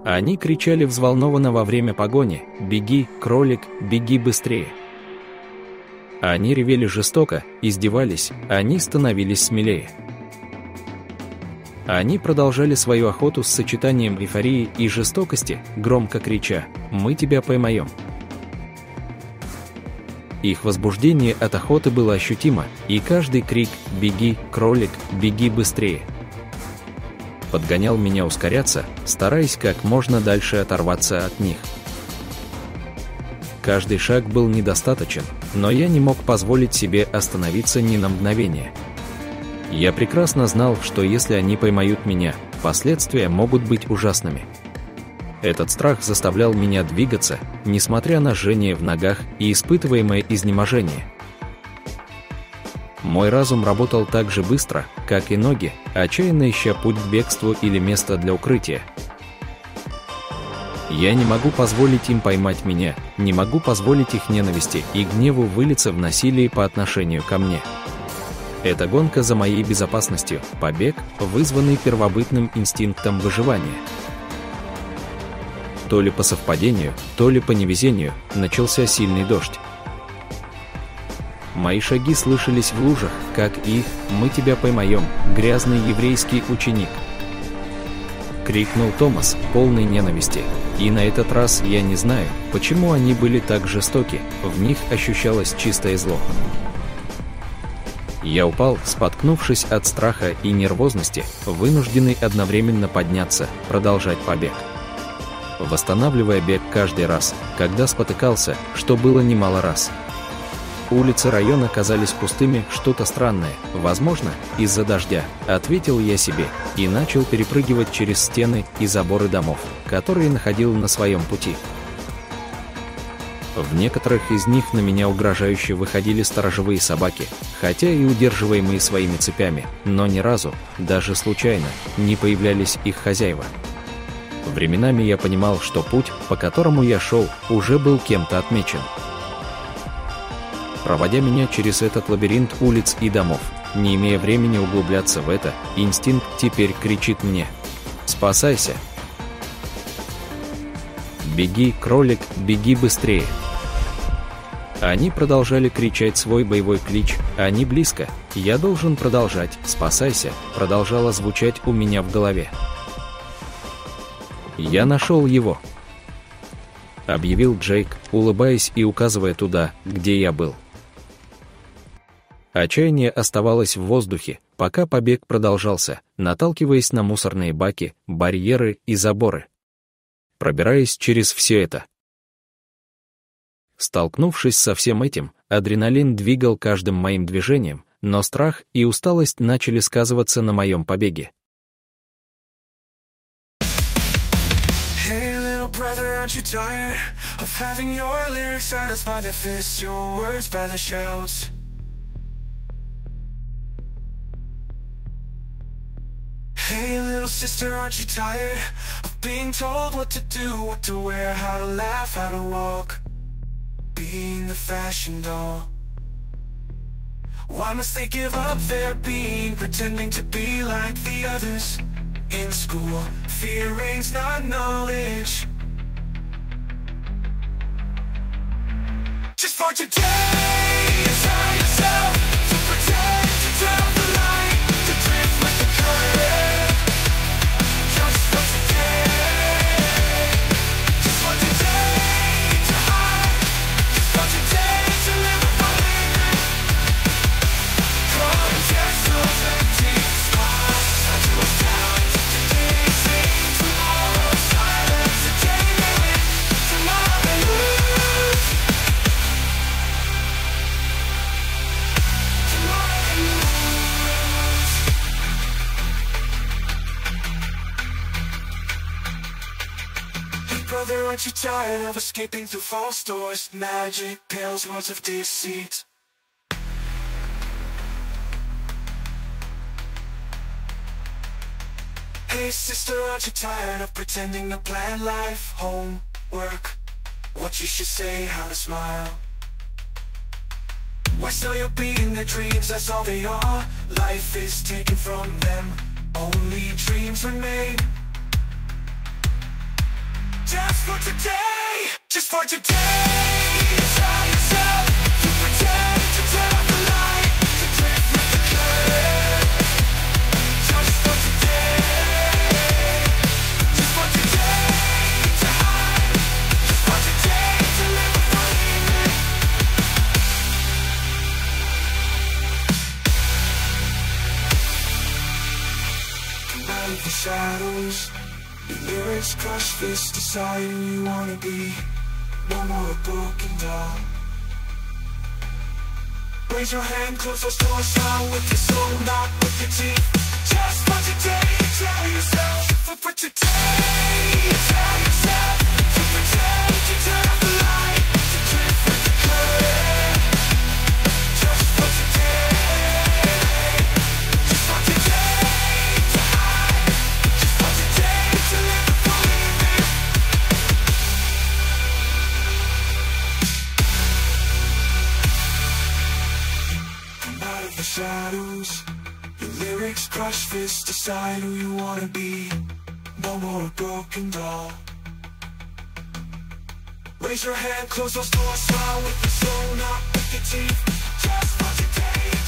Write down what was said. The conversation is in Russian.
Они кричали взволнованно во время погони: «Беги, кролик, беги быстрее!». Они ревели жестоко, издевались, они становились смелее. Они продолжали свою охоту с сочетанием эйфории и жестокости, громко крича: «Мы тебя поймаем!». Их возбуждение от охоты было ощутимо, и каждый крик «Беги, кролик, беги быстрее!» подгонял меня ускоряться, стараясь как можно дальше оторваться от них. Каждый шаг был недостаточен, но я не мог позволить себе остановиться ни на мгновение. Я прекрасно знал, что если они поймают меня, последствия могут быть ужасными. Этот страх заставлял меня двигаться, несмотря на жжение в ногах и испытываемое изнеможение. Мой разум работал так же быстро, как и ноги, отчаянно ища путь к бегству или место для укрытия. Я не могу позволить им поймать меня, не могу позволить их ненависти и гневу вылиться в насилие по отношению ко мне. Это гонка за моей безопасностью, побег, вызванный первобытным инстинктом выживания. То ли по совпадению, то ли по невезению, начался сильный дождь. Мои шаги слышались в лужах, как и их «Мы тебя поймаем, грязный еврейский ученик!» крикнул Томас, полный ненависти. И на этот раз я не знаю, почему они были так жестоки, в них ощущалось чистое зло. Я упал, споткнувшись от страха и нервозности, вынужденный одновременно подняться, продолжать побег. Восстанавливая бег каждый раз, когда спотыкался, что было немало раз. Улицы района казались пустыми, что-то странное, возможно, из-за дождя, ответил я себе, и начал перепрыгивать через стены и заборы домов, которые находил на своем пути. В некоторых из них на меня угрожающе выходили сторожевые собаки, хотя и удерживаемые своими цепями, но ни разу, даже случайно, не появлялись их хозяева. Временами я понимал, что путь, по которому я шел, уже был кем-то отмечен. Проводя меня через этот лабиринт улиц и домов, не имея времени углубляться в это, инстинкт теперь кричит мне: «Спасайся! Беги, кролик, беги быстрее!». Они продолжали кричать свой боевой клич: «Они близко! Я должен продолжать! Спасайся!» продолжало звучать у меня в голове. «Я нашел его!» — объявил Джейк, улыбаясь и указывая туда, где я был. Отчаяние оставалось в воздухе, пока побег продолжался, наталкиваясь на мусорные баки, барьеры и заборы. Пробираясь через все это. Столкнувшись со всем этим, адреналин двигал каждым моим движением, но страх и усталость начали сказываться на моем побеге. Hey little sister, aren't you tired of being told what to do, what to wear, how to laugh, how to walk, being the fashion doll? Why must they give up their being, pretending to be like the others? In school, fear reigns, not knowledge. Just for today, tell yourself to pretend to tell the light, to drift with the current. Brother, aren't you tired of escaping through false doors, magic pills, words of deceit? Hey sister, aren't you tired of pretending to plan life, home, work, what you should say, how to smile? Why sell your being their dreams, that's all they are. Life is taken from them, only dreams remain. for today, just for today. Tell yourself to pretend to turn off the light, to drift with the current. Just for today, just for today, to hide, just for today, to live without limit. Come out of the shadows, your lyrics crush fists, decide who you wanna be. No more a broken doll. Raise your hand, close those doors, smile with your soul, not with your teeth. Just for today, tell yourself. For today, tell yourself. To pretend to turn off the light, to drift with the current. Just for today, just for today, to hide. Just for today, to live without limit. Come out of the shadows, your lyrics crush fists, decide who you wanna be. No more a broken doll. Raise your hand, close those doors, smile with your soul, not with your teeth. Just for today.